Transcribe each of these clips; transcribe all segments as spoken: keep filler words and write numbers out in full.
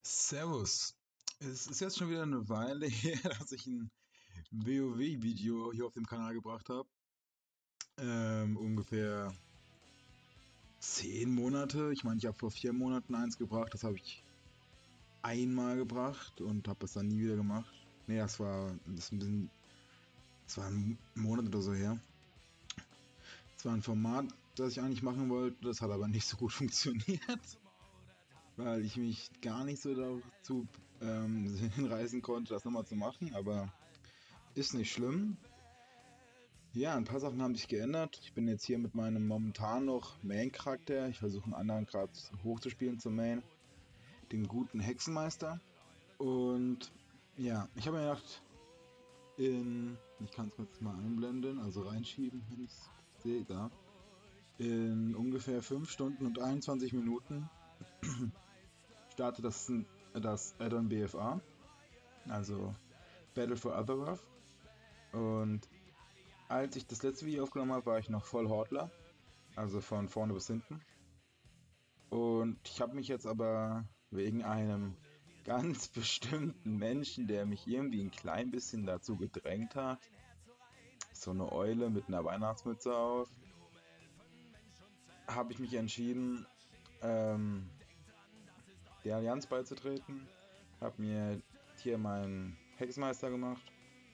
Servus. Es ist jetzt schon wieder eine Weile her, dass ich ein WoW-Video hier auf dem Kanal gebracht habe. Ähm, ungefähr zehn Monate. Ich meine, ich habe vor vier Monaten eins gebracht. Das habe ich einmal gebracht und habe das dann nie wieder gemacht. Nee, das war, das ist ein bisschen, das war ein Monat oder so her. Das war ein Format, das ich eigentlich machen wollte. Das hat aber nicht so gut funktioniert, weil ich mich gar nicht so dazu ähm, hinreißen konnte, das nochmal zu machen. Aber ist nicht schlimm. Ja, ein paar Sachen haben sich geändert. Ich bin jetzt hier mit meinem momentan noch Main-Charakter. Ich versuche einen anderen gerade hochzuspielen zum Main. Den guten Hexenmeister. Und ja, ich habe mir gedacht, in, ich kann es jetzt mal einblenden, also reinschieben, wenn ich es sehe, da. In ungefähr fünf Stunden und einundzwanzig Minuten startet das, das Add-on B F A, also Battle for Azeroth. Und als ich das letzte Video aufgenommen habe, war ich noch voll Hortler, also von vorne bis hinten. Und ich habe mich jetzt aber wegen einem ganz bestimmten Menschen, der mich irgendwie ein klein bisschen dazu gedrängt hat, so eine Eule mit einer Weihnachtsmütze auf, habe ich mich entschieden, ähm, der Allianz beizutreten. Habe mir hier meinen Hexenmeister gemacht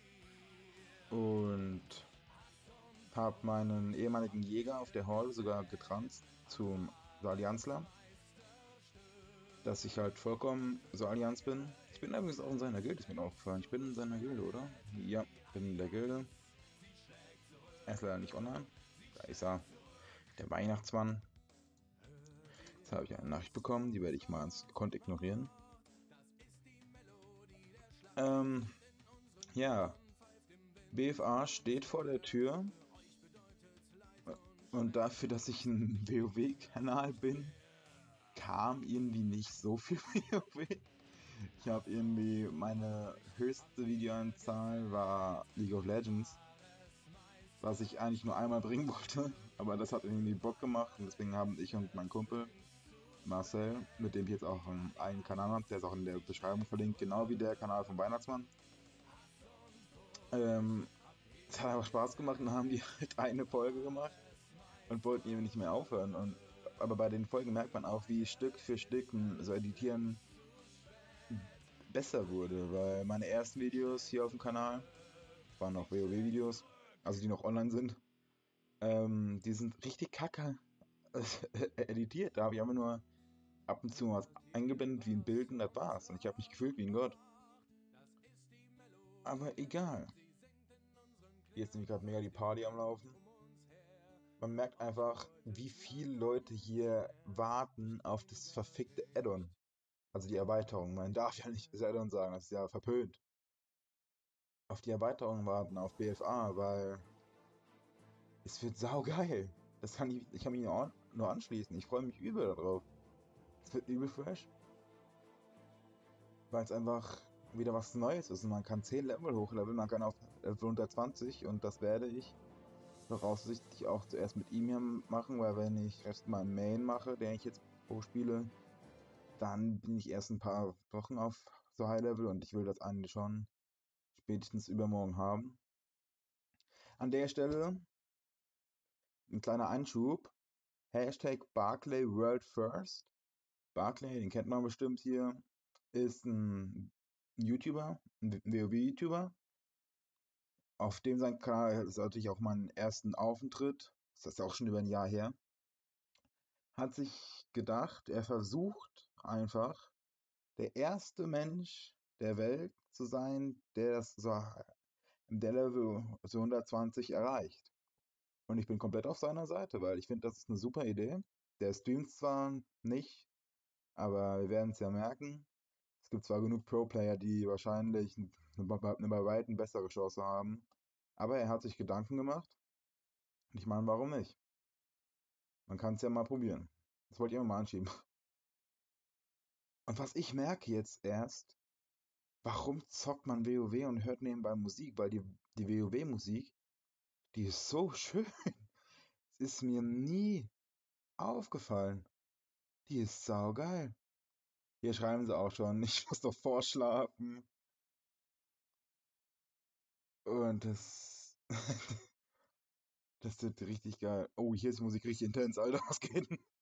und habe meinen ehemaligen Jäger auf der Hall sogar getranst zum Allianzler, dass ich halt vollkommen so Allianz bin. Ich bin übrigens auch in seiner Gilde, ist mir aufgefallen. Ich bin in seiner Gilde, oder? Ja, bin in der Gilde. Er ist leider nicht online. Da ist er, der Weihnachtsmann. Jetzt habe ich eine Nachricht bekommen, die werde ich mal ins gekonnt ignorieren. Ähm, ja, B F A steht vor der Tür. Und dafür, dass ich ein WoW-Kanal bin, kam irgendwie nicht so viel WoW. Ich habe irgendwie, meine höchste Videoanzahl war League of Legends, was ich eigentlich nur einmal bringen wollte, aber das hat irgendwie Bock gemacht und deswegen haben ich und mein Kumpel Marcel, mit dem ich jetzt auch einen, einen Kanal habe, der ist auch in der Beschreibung verlinkt, genau wie der Kanal vom Weihnachtsmann. Ähm, Es hat aber Spaß gemacht und haben die halt eine Folge gemacht und wollten irgendwie nicht mehr aufhören. Und, aber bei den Folgen merkt man auch, wie Stück für Stück so Editieren besser wurde, weil meine ersten Videos hier auf dem Kanal waren noch WoW-Videos, also die noch online sind. Ähm, die sind richtig kacke editiert. Da habe ich einfach nur ab und zu was eingeblendet wie ein Bild und das war's. Und ich habe mich gefühlt wie ein Gott. Aber egal. Hier ist nämlich gerade mega die Party am Laufen. Man merkt einfach, wie viele Leute hier warten auf das verfickte Add-on. Also die Erweiterung. Man darf ja nicht das Add-on sagen, das ist ja verpönt. Auf die Erweiterung warten, auf B F A, weil es wird saugeil. Das kann ich, ich kann mich nur, nur anschließen. Ich freue mich übel darauf. Es wird übel fresh, weil es einfach wieder was Neues ist. Und man kann zehn Level hochleveln, man kann auf Level hundertzwanzig und das werde ich voraussichtlich auch zuerst mit ihm hier machen, weil wenn ich erst mal einen Main mache, den ich jetzt hochspiele, dann bin ich erst ein paar Wochen auf so High Level und ich will das eigentlich schon spätestens übermorgen haben. An der Stelle ein kleiner Einschub. Hashtag Barclay World First. Barclay, den kennt man bestimmt hier, ist ein YouTuber, ein WoW-YouTuber. Auf dem sein Kanal ist natürlich auch mein ersten Auftritt. Das ist auch schon über ein Jahr her. Hat sich gedacht, er versucht einfach, der erste Mensch der Welt zu sein, der das so der Level so hundertzwanzig erreicht. Und ich bin komplett auf seiner Seite, weil ich finde, das ist eine super Idee. Der streamt zwar nicht, aber wir werden es ja merken. Es gibt zwar genug Pro-Player, die wahrscheinlich eine, eine bei weitem bessere Chance haben, aber er hat sich Gedanken gemacht. Und ich meine, warum nicht? Man kann es ja mal probieren. Das wollte ich immer mal anschieben. Und was ich merke jetzt erst, warum zockt man WoW und hört nebenbei Musik? Weil die, die WoW-Musik, die ist so schön. Es ist mir nie aufgefallen. Die ist saugeil. Hier schreiben sie auch schon, ich muss doch vorschlafen. Und das, das wird richtig geil. Oh, hier ist die Musik richtig intens, Alter. Was geht denn?